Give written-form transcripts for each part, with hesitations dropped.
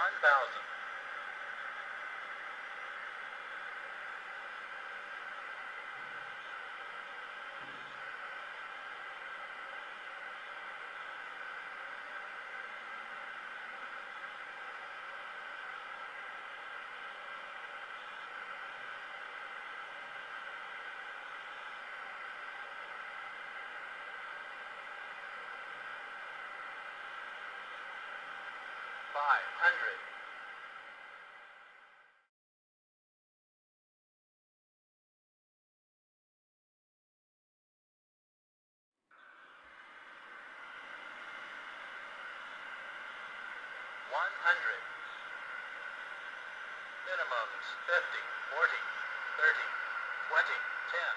1,000. 500. 100. Minimums 50, 40, 30, 20, 10.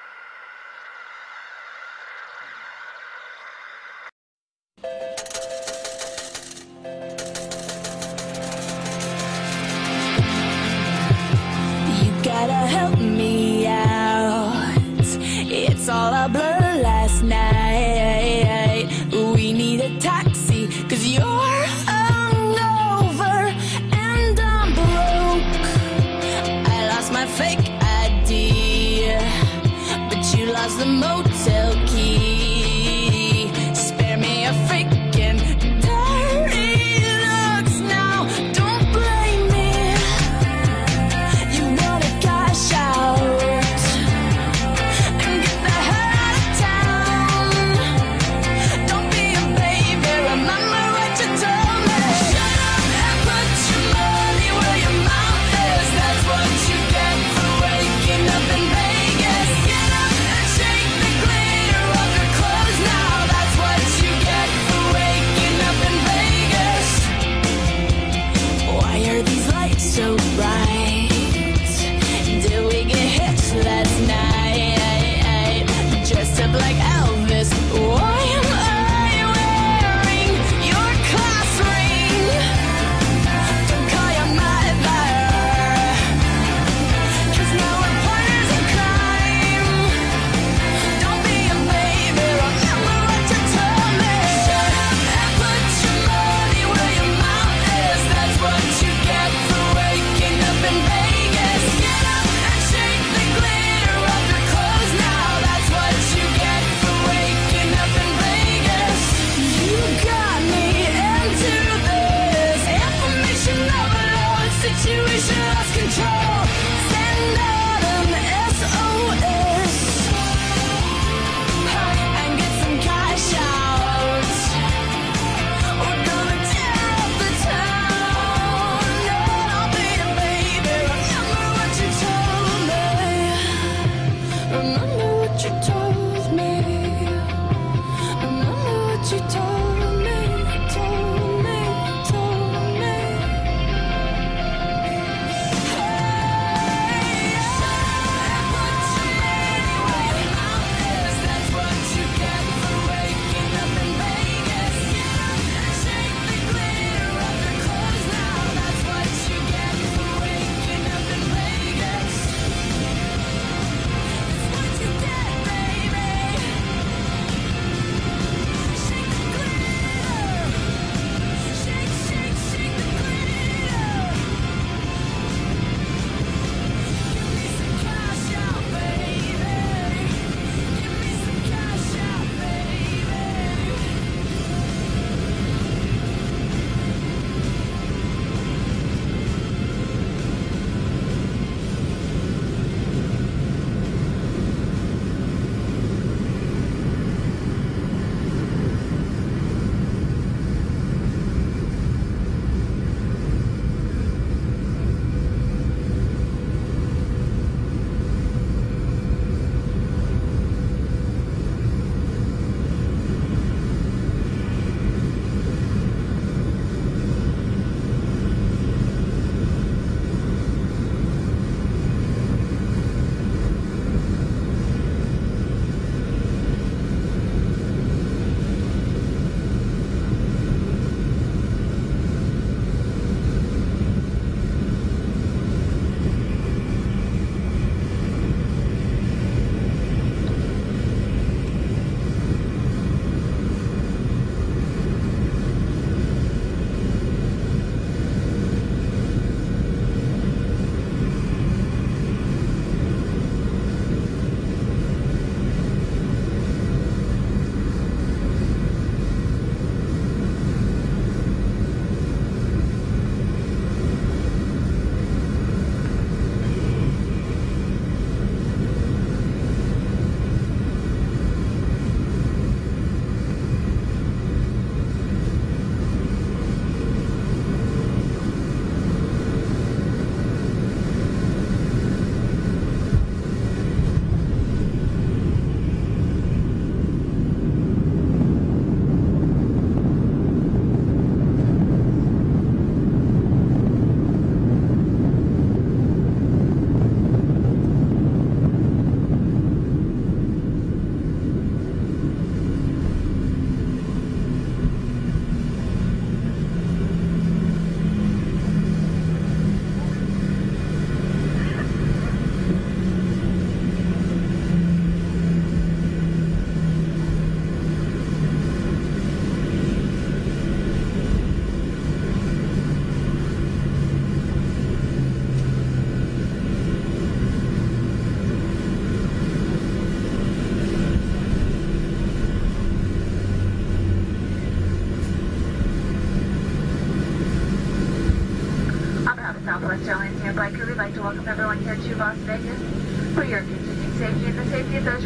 Gotta help me out. It's all a blur last night. We need a taxi, 'cause you're hungover and I'm broke. I lost my fake ID, but you lost the motel key. Spare me a freaking dirty looks now. Don't blame me. You wanna cash out and get the hell out of town. Don't be a baby, remember what you told me. Shut up and put your money where your mouth is. That's what you get for waking up in Vegas. Get up and shake the glitter off your clothes now. That's what you get for waking up in Vegas. Why are these lights so bright? Did we get hitched last night? Dressed up like Elvis. Why am I wearing your class ring? Don't call your mother, 'cause now we're partners in crime. Don't be a baby, remember what you told me. Shut up and put your money where your mouth is. That's what you get for waking up in Vegas. Get up and shake the glitter off your clothes now. That's what you get for waking up in Vegas. You got me into this information overload situation, lost control. Send out an SOS and get some cash out. We're gonna tear up the town. No, don't be a baby. Remember what you told me. Remember what you told me. Remember what you told me. Told me. Told me. Hey, put your money where your mouth is. That's what you get for waking up in Vegas. Get up and shake the glitter off your clothes now. That's what you get for waking up in Vegas. That's what you get, baby.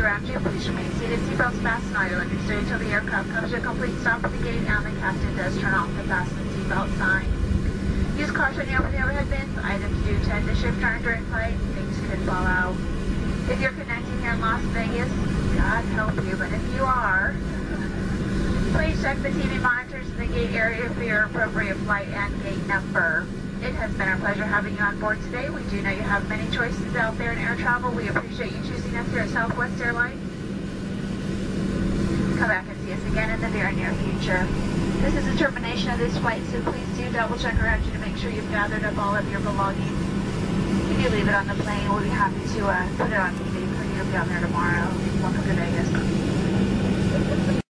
around you, please remain seated. Seatbelts fastened, idle understood until the aircraft comes to a complete stop at the gate and the captain does turn off the fasten seatbelt sign. Use caution over the overhead bins. Items do tend to shift turn during flight. Things could fall out. If you're connecting here in Las Vegas, God help you, but if you are, please check the TV monitors in the gate area for your appropriate flight and gate number. It has been our pleasure having you on board today. We do know you have many choices out there in air travel. We appreciate you choosing us here at Southwest Airlines. Come back and see us again in the very near future. This is the termination of this flight, so please do double check around you to make sure you've gathered up all of your belongings. If you leave it on the plane, we'll be happy to put it on eBay for you to be on there tomorrow. Welcome to Vegas.